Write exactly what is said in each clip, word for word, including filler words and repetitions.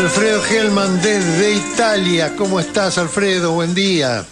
Alfredo Gelman desde Italia. ¿Cómo estás, Alfredo? Buen día.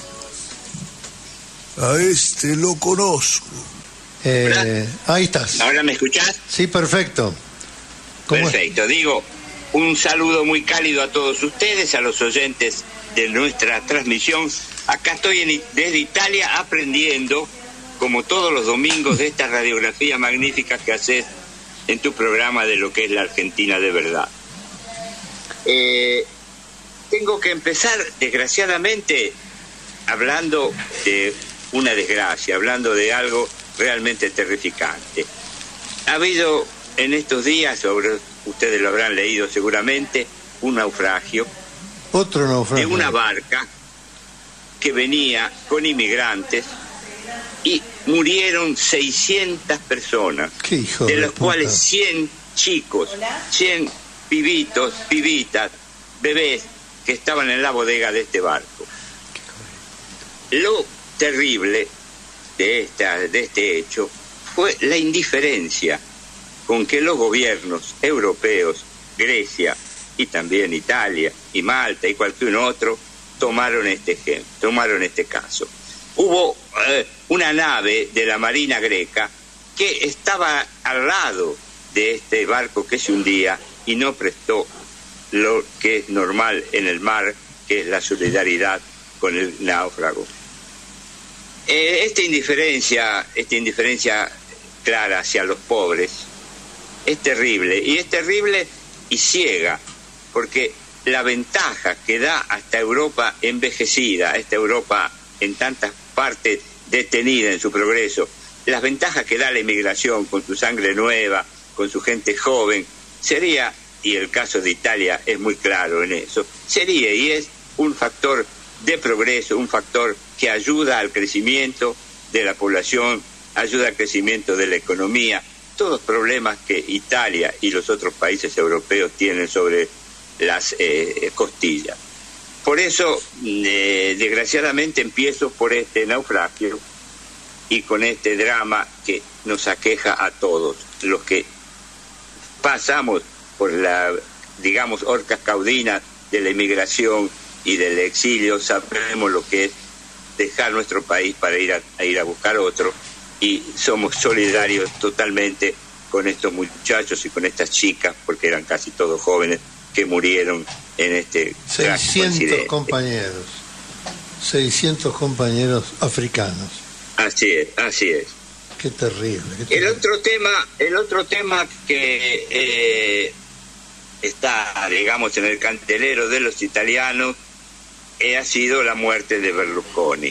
A este lo conozco. Eh, ahí estás. ¿Ahora me escuchás? Sí, perfecto. Perfecto. Es? Digo, un saludo muy cálido a todos ustedes, a los oyentes de nuestra transmisión. Acá estoy en, desde Italia aprendiendo, como todos los domingos, de esta radiografía magnífica que haces en tu programa de lo que es la Argentina de verdad. Eh, tengo que empezar, desgraciadamente, hablando de una desgracia, hablando de algo realmente terrificante. Ha habido en estos días, sobre, ustedes lo habrán leído seguramente, un naufragio. Otro naufragio. De una barca que venía con inmigrantes y murieron seiscientas personas, ¿Qué hijo de de los puta? cuales cien chicos, cien pibitos, pibitas, bebés que estaban en la bodega de este barco. Lo terrible de, esta, de este hecho fue la indiferencia con que los gobiernos europeos, Grecia y también Italia y Malta y cualquier otro, tomaron este ejemplo, tomaron este caso. Hubo eh, una nave de la Marina Greca que estaba al lado de este barco que se hundía y no prestó lo que es normal en el mar, que es la solidaridad con el náufrago. Eh, esta indiferencia, esta indiferencia clara hacia los pobres es terrible, y es terrible y ciega, porque la ventaja que da a esta Europa envejecida, a esta Europa en tantas partes detenida en su progreso, las ventajas que da la inmigración con su sangre nueva, con su gente joven, sería, y el caso de Italia es muy claro en eso, sería y es un factor de progreso, un factor que ayuda al crecimiento de la población, ayuda al crecimiento de la economía, todos problemas que Italia y los otros países europeos tienen sobre las eh, costillas. Por eso, eh, desgraciadamente, empiezo por este naufragio y con este drama que nos aqueja a todos, los que pasamos por la, digamos, horcas caudinas de la inmigración y del exilio, sabemos lo que es dejar nuestro país para ir a, a ir a buscar otro, y somos solidarios totalmente con estos muchachos y con estas chicas, porque eran casi todos jóvenes, que murieron en este seiscientos compañeros, seiscientos compañeros africanos. Así es, así es. Qué terrible. Qué terrible. El otro tema, el otro tema que eh, está, digamos, en el candelero de los italianos eh, ha sido la muerte de Berlusconi.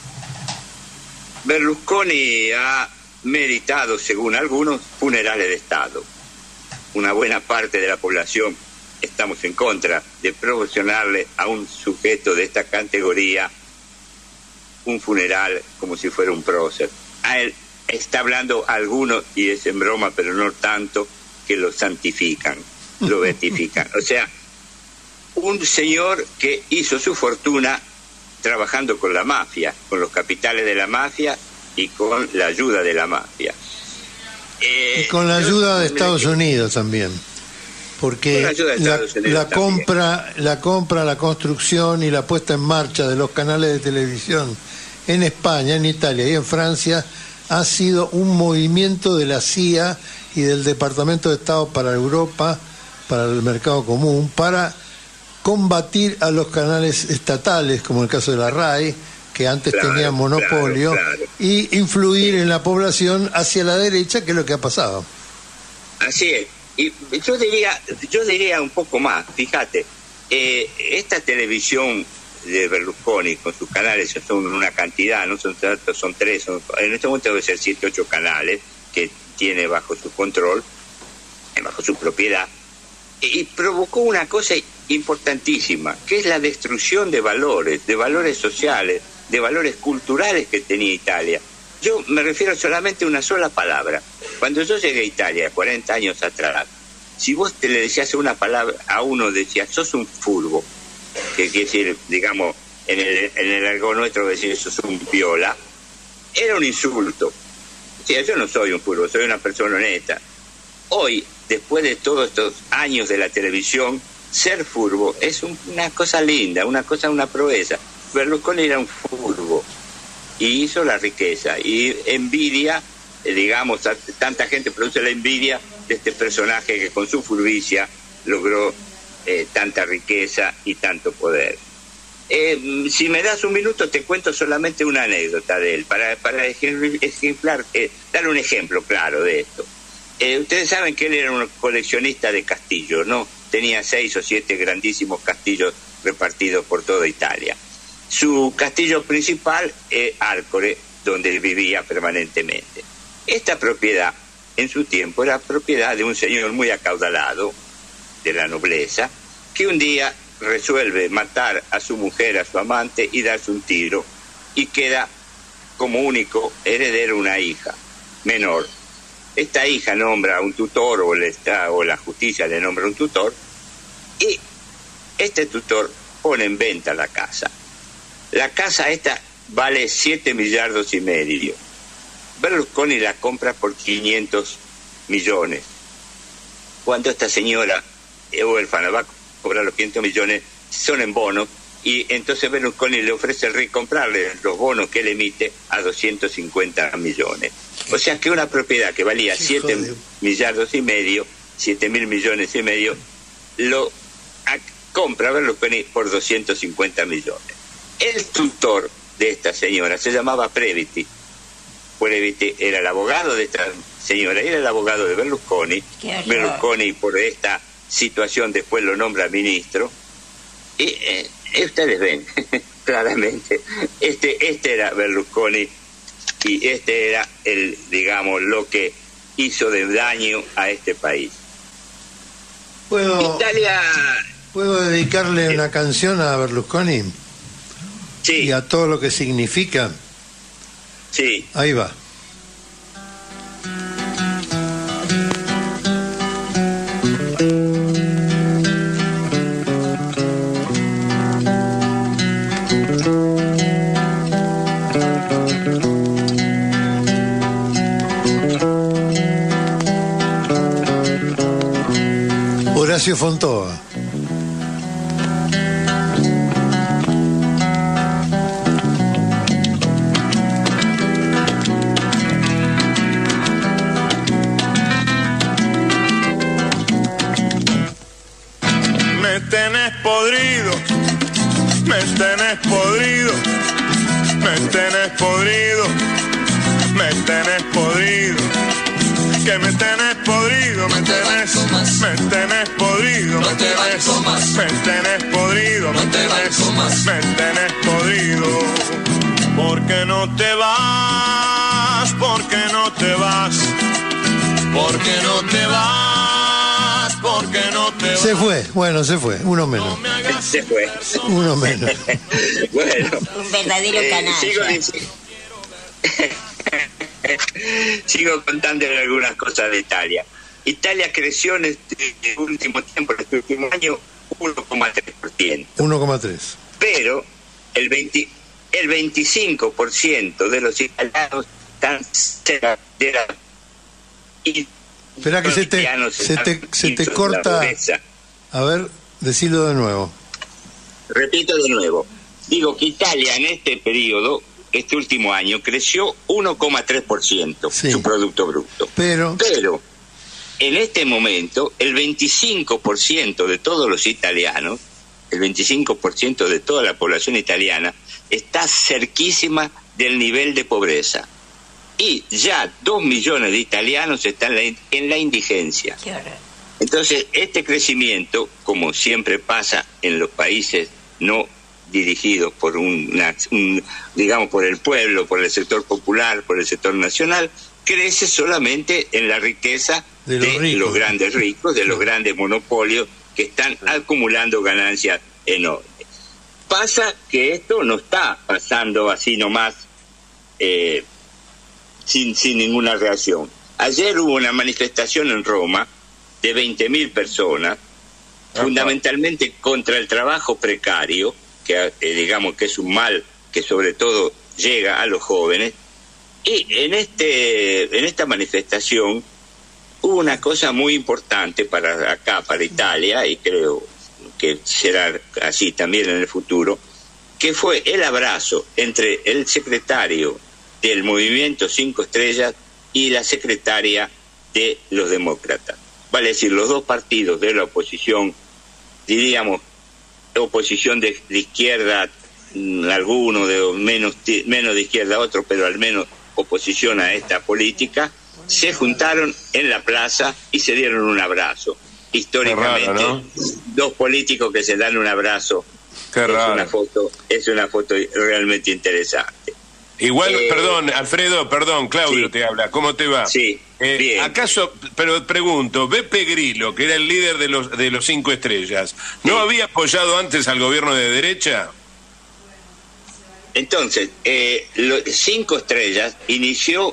Berlusconi ha meritado, según algunos, funerales de Estado. Una buena parte de la población estamos en contra de proporcionarle a un sujeto de esta categoría un funeral como si fuera un prócer. A él está hablando algunos, y es en broma, pero no tanto, que lo santifican, lo beatifican. O sea, un señor que hizo su fortuna trabajando con la mafia, con los capitales de la mafia y con la ayuda de la mafia. Eh, y con la ayuda de Estados Unidos también, porque la, la, la compra, la compra, la construcción y la puesta en marcha de los canales de televisión en España, en Italia y en Francia ha sido un movimiento de la C I A y del Departamento de Estado para Europa, para el mercado común, para combatir a los canales estatales, como el caso de la RAI, que antes claro, tenían monopolio, claro, claro. y influir en la población hacia la derecha, que es lo que ha pasado. Así es. Y yo diría, yo diría un poco más, fíjate, eh, esta televisión de Berlusconi con sus canales son una cantidad, no son tantos, son tres, son, en este momento debe ser siete, ocho canales que tiene bajo su control, bajo su propiedad, y provocó una cosa importantísima, que es la destrucción de valores, de valores sociales, de valores culturales que tenía Italia. Yo me refiero solamente a una sola palabra. Cuando yo llegué a Italia, cuarenta años atrás, si vos te le decías una palabra a uno, decías, sos un furbo, que quiere decir, digamos, en el, en el argot nuestro decir, sos un piola, era un insulto. O sea, yo no soy un furbo, soy una persona honesta. Hoy, después de todos estos años de la televisión, ser furbo es un, una cosa linda, una cosa, una proeza. Berlusconi era un furbo y hizo la riqueza, y envidia, eh, digamos, a, tanta gente produce la envidia de este personaje que con su furbicia logró eh, tanta riqueza y tanto poder. Eh, si me das un minuto te cuento solamente una anécdota de él para, para ejemplar, eh, dar un ejemplo claro de esto. Eh, ustedes saben que él era un coleccionista de castillos, ¿no? Tenía seis o siete grandísimos castillos repartidos por toda Italia. Su castillo principal es Arcore, donde él vivía permanentemente. Esta propiedad, en su tiempo, era propiedad de un señor muy acaudalado, de la nobleza, que un día resuelve matar a su mujer, a su amante, y darse un tiro, y queda como único heredero una hija menor. Esta hija nombra a un tutor, o, le está, o la justicia le nombra un tutor, y este tutor pone en venta la casa. La casa esta vale siete millardos y medio. Berlusconi la compra por quinientos millones. Cuando esta señora huérfana va a cobrar los quinientos millones, son en bonos, y entonces Berlusconi le ofrece recomprarle los bonos que él emite a doscientos cincuenta millones. O sea que una propiedad que valía siete millardos y medio, siete mil millones y medio, lo a, compra Berlusconi por doscientos cincuenta millones. El tutor de esta señora se llamaba Previti. Previti era el abogado de esta señora, era el abogado de Berlusconi. Berlusconi, por esta situación, después lo nombra ministro. Y eh, ustedes ven claramente, este, este era Berlusconi, y este era el, digamos, lo que hizo de daño a este país. ¿Puedo, Italia... ¿puedo dedicarle eh, una canción a Berlusconi? Sí. Y a todo lo que significa. Sí. Ahí va. Horacio Fontova. Me tenés podrido, me tenés podrido, me tenés podrido, me tenés podrido, que me tenés podrido, me tenés, me tenés podrido, me tenés, me tenés podrido, me tenés, me tenés podrido. ¿Por qué no te vas? ¿Por qué no te vas? ¿Por qué no te vas? ¿Por qué no te vas? Se fue, bueno, se fue, uno menos. No se fue. Uno menos. Bueno. Un verdadero eh, canalla. Sigo diciendo. Sigo contándole algunas cosas de Italia. Italia creció en este último tiempo, en este último año, uno coma tres por ciento. uno coma tres. Pero el, veinte, el veinticinco por ciento de los italianos están cerca de la... Espera que se te, se te, se te corta. A ver, decilo de nuevo. Repito de nuevo. Digo que Italia en este periodo, este último año, creció uno coma tres por ciento, sí, su Producto Bruto. Pero... Pero en este momento, el veinticinco por ciento de todos los italianos, el veinticinco por ciento de toda la población italiana, está cerquísima del nivel de pobreza. Y ya dos millones de italianos están en la indigencia. Entonces, este crecimiento, como siempre pasa en los países no dirigidos por una, un, digamos, por el pueblo, por el sector popular, por el sector nacional, crece solamente en la riqueza de los, de los grandes ricos, de los grandes monopolios que están acumulando ganancias enormes. Pasa que esto no está pasando así nomás, eh, sin, sin ninguna reacción. Ayer hubo una manifestación en Roma de veinte mil personas, Ajá. fundamentalmente contra el trabajo precario, que eh, digamos que es un mal que sobre todo llega a los jóvenes. Y en este en esta manifestación hubo una cosa muy importante para acá, para Italia, y creo que será así también en el futuro, que fue el abrazo entre el secretario del Movimiento Cinco Estrellas y la secretaria de los demócratas. Vale decir, los dos partidos de la oposición, diríamos, oposición de, de izquierda, alguno de menos, menos de izquierda otro, pero al menos oposición a esta política, se juntaron en la plaza y se dieron un abrazo. Históricamente, raro, ¿no? Dos políticos que se dan un abrazo. Qué es raro. Una foto, es una foto realmente interesante. Igual, eh, perdón, Alfredo, perdón, Claudio sí. te habla, ¿cómo te va? Sí, eh, bien. ¿Acaso, pero pregunto, Beppe Grillo, que era el líder de los de los Cinco Estrellas, ¿no sí. había apoyado antes al gobierno de derecha? Entonces, eh, los Cinco Estrellas inició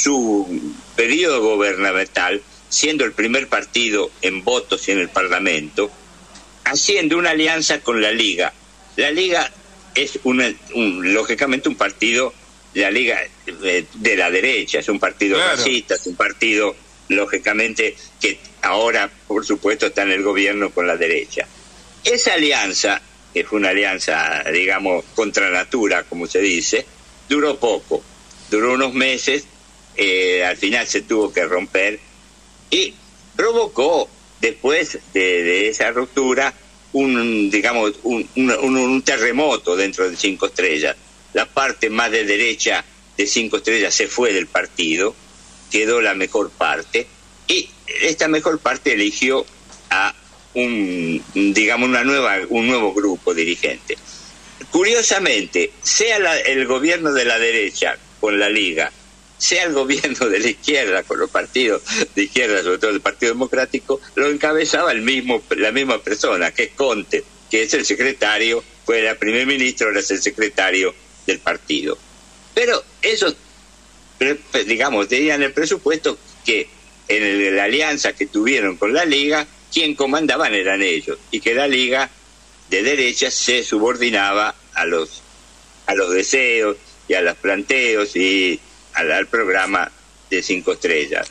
su periodo gubernamental siendo el primer partido en votos en el Parlamento, haciendo una alianza con la Liga. La Liga es, una, un, lógicamente, un partido, la Liga de, de la derecha, es un partido claro. racista, es un partido, lógicamente, que ahora, por supuesto, está en el gobierno con la derecha. Esa alianza, que fue una alianza, digamos, contra natura, como se dice, duró poco, duró unos meses, eh, al final se tuvo que romper, y provocó, después de, de esa ruptura, un digamos un, un, un terremoto dentro de Cinco Estrellas. La parte más de derecha de Cinco Estrellas se fue del partido, quedó la mejor parte, y esta mejor parte eligió a un digamos una nueva un nuevo grupo dirigente. Curiosamente, sea la, el gobierno de la derecha con la Liga, sea el gobierno de la izquierda con los partidos de izquierda, sobre todo el Partido Democrático, lo encabezaba el mismo la misma persona, que es Conte, que es el secretario, fue el primer ministro, ahora es el secretario del partido. Pero eso, digamos, tenían el presupuesto que en el, la alianza que tuvieron con la Liga, quien comandaban eran ellos, y que la Liga de derecha se subordinaba a los a los deseos y a los planteos y al, al programa de Cinco Estrellas.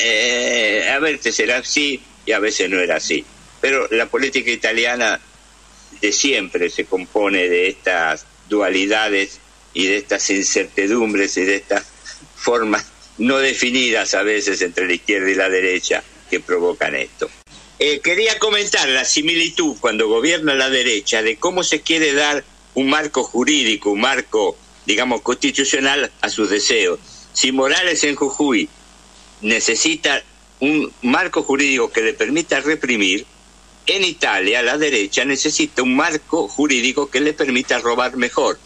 Eh, a veces era así y a veces no era así. Pero la política italiana de siempre se compone de estas dualidades y de estas incertidumbres y de estas formas no definidas a veces entre la izquierda y la derecha que provocan esto. Eh, quería comentar la similitud cuando gobierna la derecha de cómo se quiere dar un marco jurídico, un marco, digamos, constitucional a sus deseos. Si Morales en Jujuy necesita un marco jurídico que le permita reprimir, en Italia la derecha necesita un marco jurídico que le permita robar mejor.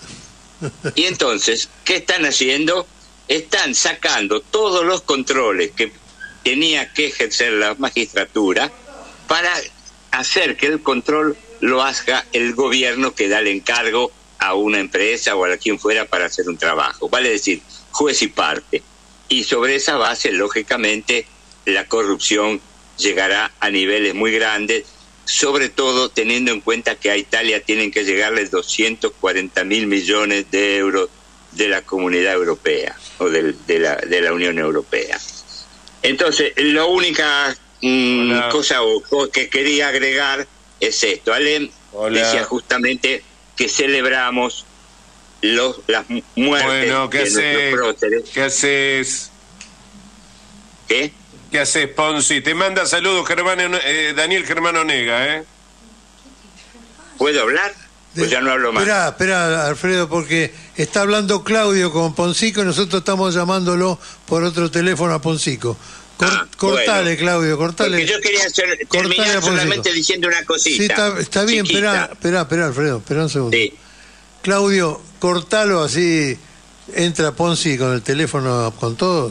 Y entonces, ¿qué están haciendo? Están sacando todos los controles que tenía que ejercer la magistratura para hacer que el control lo haga el gobierno que da el encargo a una empresa o a quien fuera para hacer un trabajo. Vale decir, juez y parte. Y sobre esa base, lógicamente, la corrupción llegará a niveles muy grandes, sobre todo teniendo en cuenta que a Italia tienen que llegarle doscientos cuarenta mil millones de euros de la Comunidad Europea o de, de, la, de la Unión Europea. Entonces, la única mm, cosa o, que quería agregar es esto. Alem Hola. decía justamente que celebramos los, las muertes bueno, ¿qué de haces? nuestros próceres. ¿Qué haces? ¿Qué? ¿Qué haces, Ponzi? Te manda saludos Germano, eh, Daniel Germano Nega, ¿eh? ¿Puedo hablar? Pues ya no hablo más. Espera, espera, Alfredo, porque está hablando Claudio con Poncico y nosotros estamos llamándolo por otro teléfono a Poncico. Cor, ah, cortale, bueno. Claudio, cortale. Porque yo quería hacer, terminar solamente diciendo una cosita. Sí, está, está bien, espera, espera, espera, Alfredo, espera un segundo. Sí. Claudio, cortalo así, entra Ponzi con el teléfono con todos.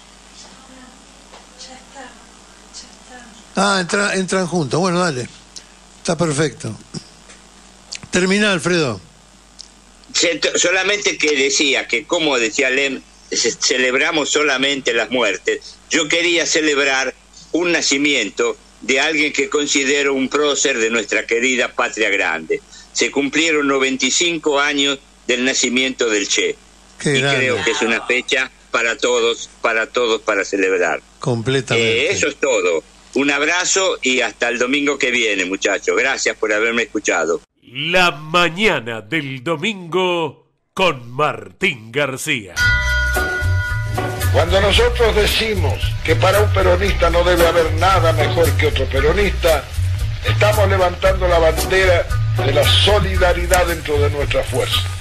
Ya está, ya está. Ah, entra, entran juntos, bueno, dale. Está perfecto. Termina, Alfredo. Solamente que decía que, como decía Lem, celebramos solamente las muertes. Yo quería celebrar un nacimiento de alguien que considero un prócer de nuestra querida patria grande. Se cumplieron noventa y cinco años del nacimiento del Che. Qué y grande. Creo que es una fecha para todos, para todos, para celebrar. Completamente. Eh, eso es todo. Un abrazo y hasta el domingo que viene, muchachos. Gracias por haberme escuchado. La mañana del domingo con Martín García. Cuando nosotros decimos que para un peronista no debe haber nada mejor que otro peronista, estamos levantando la bandera de la solidaridad dentro de nuestra fuerza.